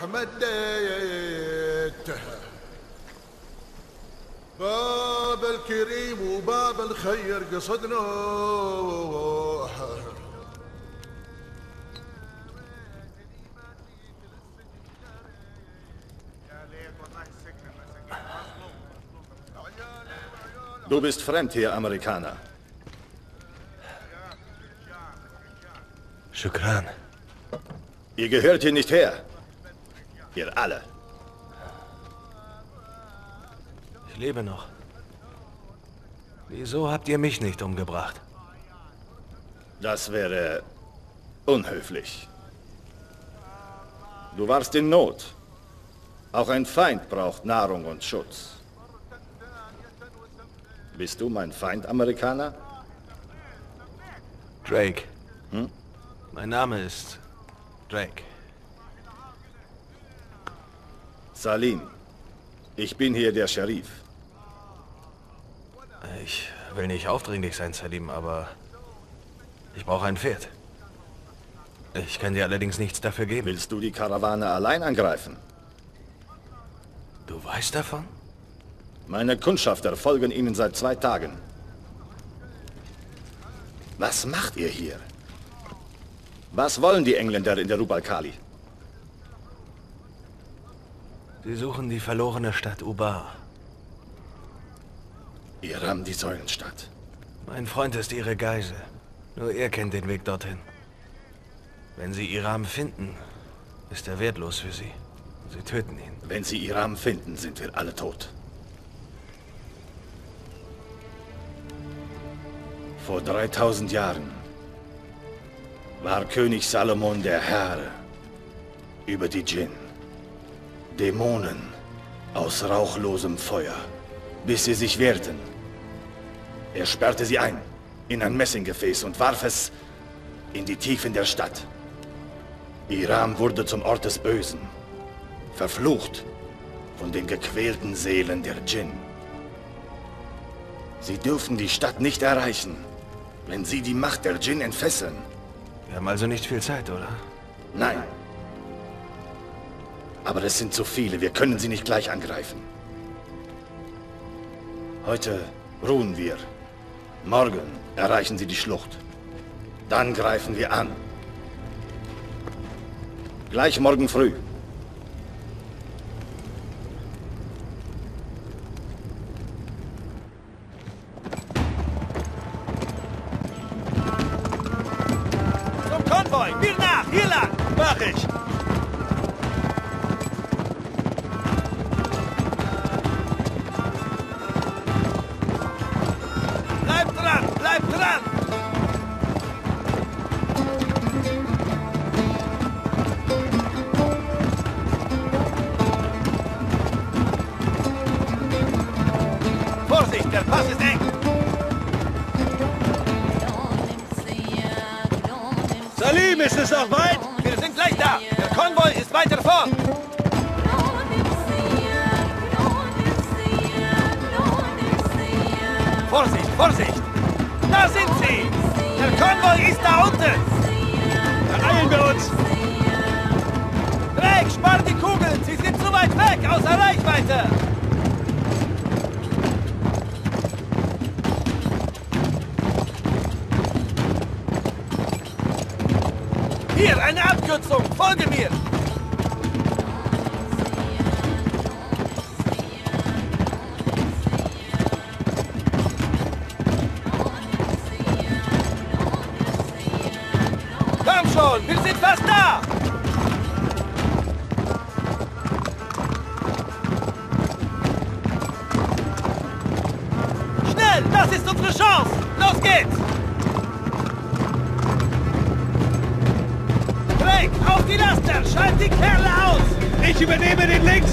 روح مديته باب الكريم وباب الخير قصدنا Du bist fremd hier, Amerikaner. Shukran. Ihr gehört hier nicht her. Ihr alle. Ich lebe noch. Wieso habt ihr mich nicht umgebracht? Das wäre unhöflich. Du warst in Not. Auch ein Feind braucht Nahrung und Schutz. Bist du mein Feind, Amerikaner? Drake. Mein Name ist Drake. Salim. Ich bin hier der Sheriff. Ich will nicht aufdringlich sein, Salim, aber ich brauche ein Pferd. Ich kann dir allerdings nichts dafür geben. Willst du die Karawane allein angreifen? Du weißt davon? Meine Kundschafter folgen Ihnen seit 2 Tagen. Was macht ihr hier? Was wollen die Engländer in der Rub al-Khali? Sie suchen die verlorene Stadt Ubar. Iram, die Säulenstadt. Mein Freund ist ihre Geisel. Nur er kennt den Weg dorthin. Wenn sie Iram finden, ist er wertlos für sie. Sie töten ihn. Wenn sie Iram finden, sind wir alle tot. Vor 3000 Jahren war König Salomon der Herr über die Djinn. Dämonen aus rauchlosem Feuer, bis sie sich wehrten. Er sperrte sie ein in ein Messinggefäß und warf es in die Tiefen der Stadt. Iram wurde zum Ort des Bösen, verflucht von den gequälten Seelen der Djinn. Sie dürfen die Stadt nicht erreichen, wenn sie die Macht der Djinn entfesseln. Wir haben also nicht viel Zeit, oder? Nein. Aber es sind zu viele, wir können sie nicht gleich angreifen. Heute ruhen wir. Morgen erreichen sie die Schlucht. Dann greifen wir an. Gleich morgen früh. Zum Konvoi! Wir nach! Hier lang! Mach ich! Bleib dran! Bleib dran! Vorsicht! Der Pass ist eng! Salim, ist es noch weit? Wir sind gleich da. Der Konvoi ist weiter fort. Vorsicht, Vorsicht! Da sind sie! Der Konvoi ist da unten! Beeilen wir uns! Drake, spar die Kugeln! Sie sind zu weit weg, außer Reichweite! Hier, eine Abkürzung! Folge mir! Komm schon, wir sind fast da! Schnell, das ist unsere Chance! Los geht's! Drake, auf die Laster! Schalt die Kerle aus! Ich übernehme den links!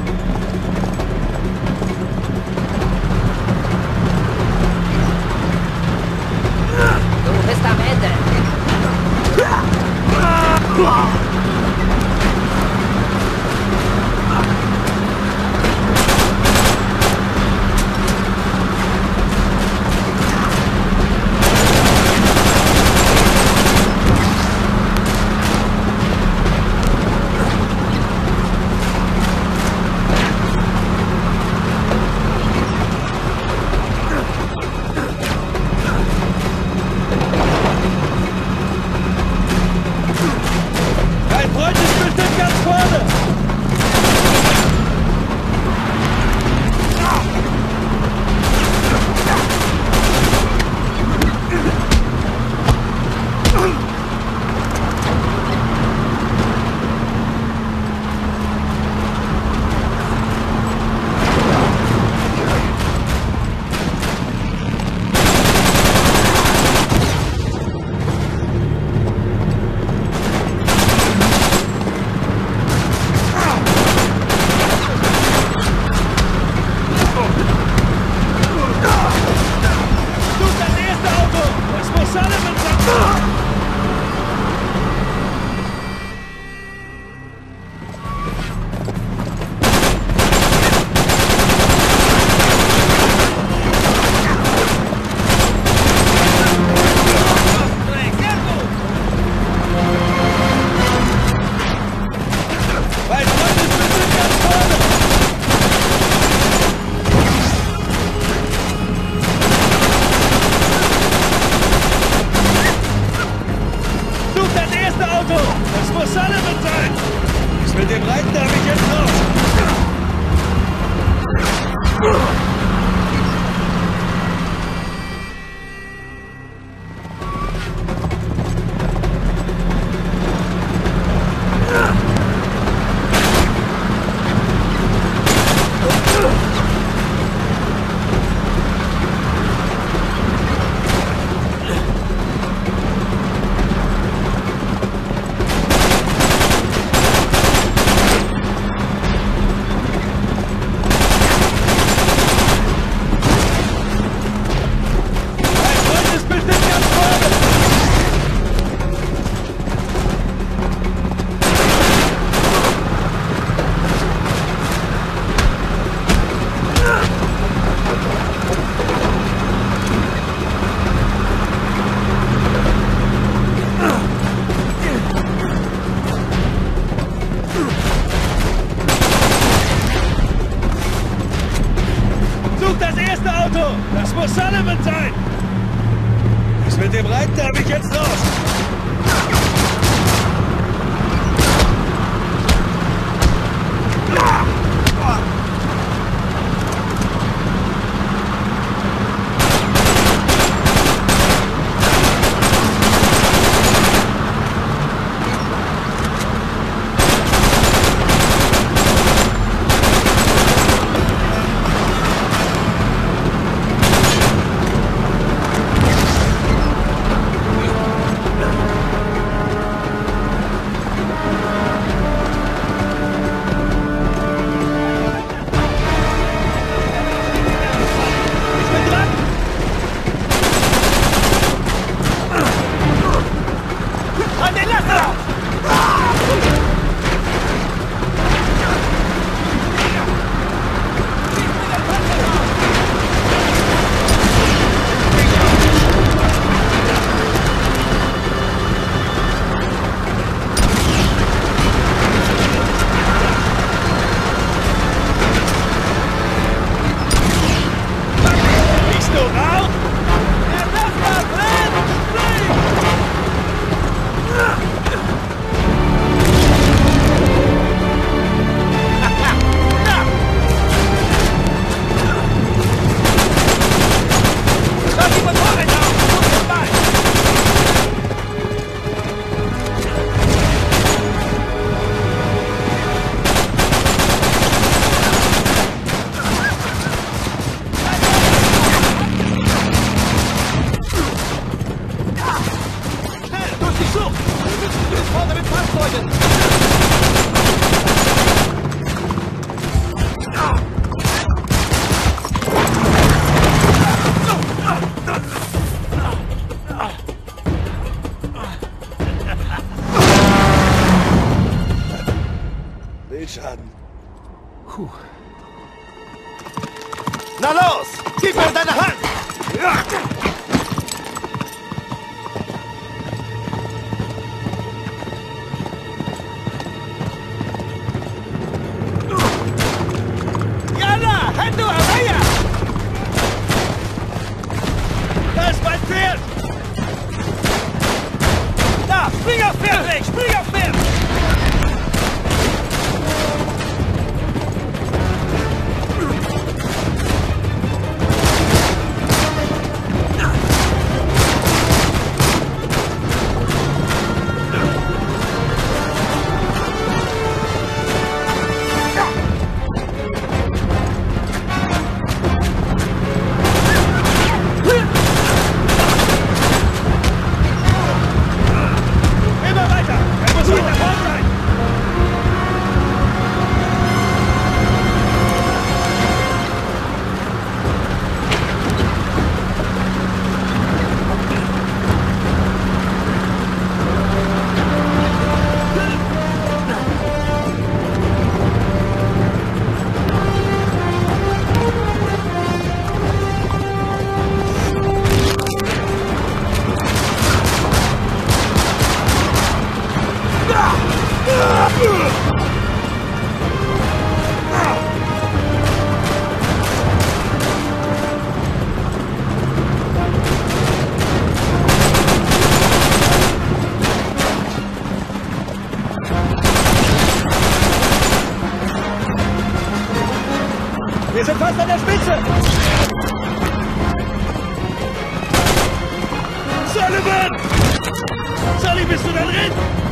Du bist am Ende. Mit dem Reiten darf ich jetzt raus. Das muss Sullivan sein! Das mit dem Reiten darf ich jetzt raus! Wildschaden. Puh. Na los! Gib mir deine Hand! Ja. Jana! Hände Araya! Da ist mein Pferd! Da! Spring auf Pferd, Rick! Spring auf Pferd! Wir sind fast an der Spitze! Sullivan! Sully, bist du da drin?